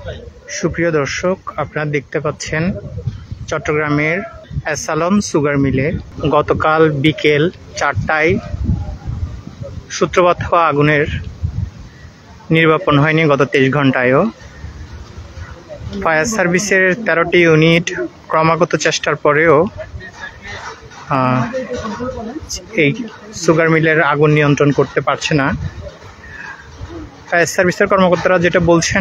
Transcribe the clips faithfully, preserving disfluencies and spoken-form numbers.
সুপ্রিয় দর্শক, আপনারা দেখতে পাচ্ছেন চট্টগ্রামের অ্যাসালম সুগার মিলে গতকাল বিকেল চারটায় সূত্রপাত হওয়া আগুনের নির্বাপন হয়নি গত তেইশ ঘন্টায়ও। ফায়ার সার্ভিসের তেরোটি ইউনিট ক্রমাগত চেষ্টার পরেও এই সুগার মিলের আগুন নিয়ন্ত্রণ করতে পারছে না। ফায়ার সার্ভিসের কর্মকর্তারা যেটা বলছেন,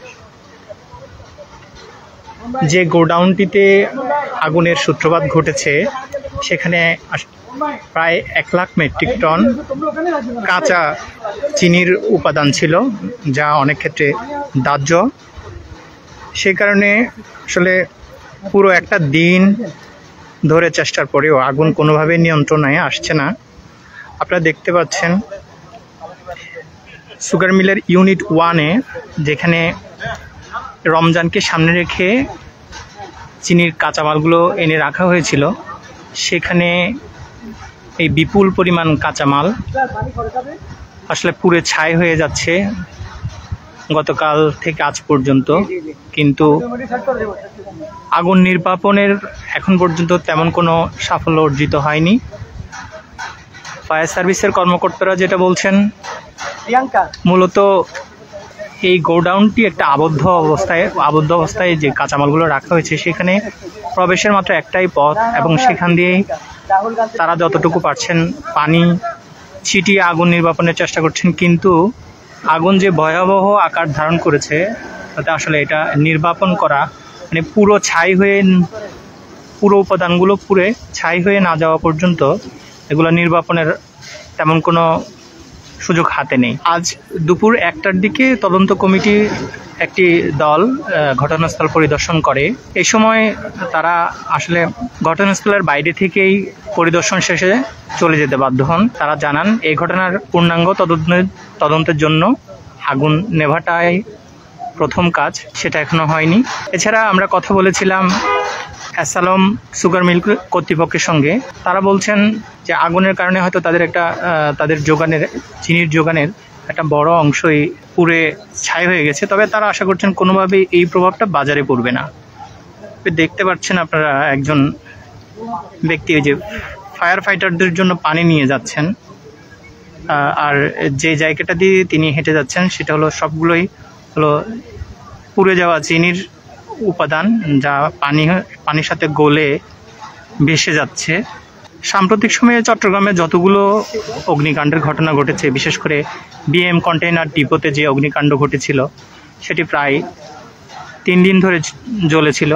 যে গোডাউনটিতে আগুনের সূত্রপাত ঘটেছে সেখানে প্রায় এক লাখ মেট্রিক টন কাঁচা চিনির উপাদান ছিল, যা অনেক ক্ষেত্রে দাহ্য। সেই কারণে আসলে পুরো একটা দিন ধরে চেষ্টার পরেও আগুন কোনোভাবে নিয়ন্ত্রণে আসছে না। আপনারা দেখতে পাচ্ছেন সুগার মিলের ইউনিট ওয়ানে, যেখানে রমজানকে সামনে রেখে চিনির কাঁচামালগুলো এনে রাখা হয়েছিল, সেখানে এই বিপুল পরিমাণ কাঁচামাল আসলে পুড়ে ছাই হয়ে যাচ্ছে গতকাল থেকে আজ পর্যন্ত। কিন্তু আগুন নির্বাপনের এখন পর্যন্ত তেমন কোনো সাফল্য অর্জিত হয়নি। ফায়ার সার্ভিসের কর্মকর্তারা যেটা বলছেন, মূলত এই গোডাউনটি একটা আবদ্ধ অবস্থায় আবদ্ধ অবস্থায় যে কাঁচামালগুলো রাখা হয়েছে সেখানে প্রবেশের মাত্র একটাই পথ, এবং সেখান দিয়ে তারা যতটুকু পারছেন পানি ছিটিয়ে আগুন নির্বাপনের চেষ্টা করছেন। কিন্তু আগুন যে ভয়াবহ আকার ধারণ করেছে তাতে আসলে এটা নির্বাপন করা, মানে পুরো ছাই হয়ে পুরো উপাদানগুলো পুড়ে ছাই হয়ে না যাওয়া পর্যন্ত এগুলো নির্বাপনের তেমন কোনো সুযোগ হাতে নেই। আজ দুপুর একটার দিকে তদন্ত কমিটির একটি দল ঘটনাস্থল পরিদর্শন করে। এই সময় তারা আসলে ঘটনাস্থলের বাইরে থেকেই পরিদর্শন শেষে চলে যেতে বাধ্য হন। তারা জানান, এই ঘটনার পূর্ণাঙ্গ তদন্তের তদন্তের জন্য আগুন নেভাটাই প্রথম কাজ, সেটা এখনো হয়নি। এছাড়া আমরা কথা বলেছিলাম অ্যাসালম সুগার মিল কর্তৃপক্ষের সঙ্গে। তারা বলছেন যে আগুনের কারণে হয়তো তাদের একটা তাদের যোগানের চিনির যোগানের একটা বড় অংশই পুড়ে ছাই হয়ে গেছে, তবে তারা আশা করছেন কোনোভাবেই এই প্রভাবটা বাজারে পড়বে না। দেখতে পাচ্ছেন আপনারা একজন ব্যক্তি যে ফায়ার ফাইটারদের জন্য পানি নিয়ে যাচ্ছেন, আর যে জায়গাটা দিয়ে তিনি হেঁটে যাচ্ছেন সেটা হলো সবগুলোই হলো পুড়ে যাওয়া চিনির উপাদান, যা পানি পানির সাথে গলে ভেসে যাচ্ছে। সাম্প্রতিক সময়ে চট্টগ্রামে যতগুলো অগ্নিকাণ্ডের ঘটনা ঘটেছে, বিশেষ করে বিএম কন্টেইনার ডিপোতে যে অগ্নিকাণ্ড ঘটেছিল সেটি প্রায় তিন দিন ধরে জ্বলেছিল।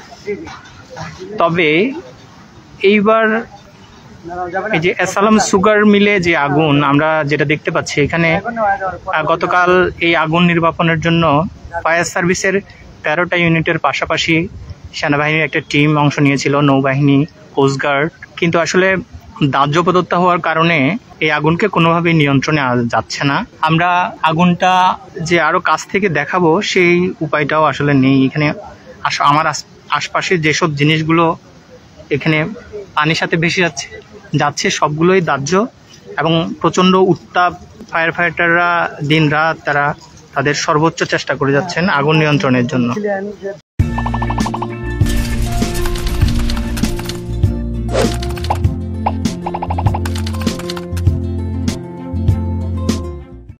তবে এইবার এই যে অ্যাসালম সুগার মিলে যে আগুন আমরা যেটা দেখতে পাচ্ছি, এখানে গতকাল এই আগুন নির্বাপনের জন্য ফায়ার সার্ভিসের তেরোটা ইউনিটের পাশাপাশি সেনাবাহিনীর একটা টিম অংশ নিয়েছিল, নৌবাহিনী, কোস্টগার্ড। কিন্তু আসলে দাহ্য পদার্থ হওয়ার কারণে এই আগুনকে কোনোভাবেই নিয়ন্ত্রণে যাচ্ছে না। আমরা আগুনটা যে আরো কাছ থেকে দেখাবো সেই উপায়টাও আসলে নেই। এখানে আমার আশপাশে যেসব জিনিসগুলো এখানে পানির সাথে ভেসে যাচ্ছে যাচ্ছে সবগুলোই দাহ্য, এবং প্রচণ্ড উত্তাপ। ফায়ার ফাইটাররা দিন রাত তারা তাদের সর্বোচ্চ চেষ্টা করে যাচ্ছেন আগুন নিয়ন্ত্রণের জন্য।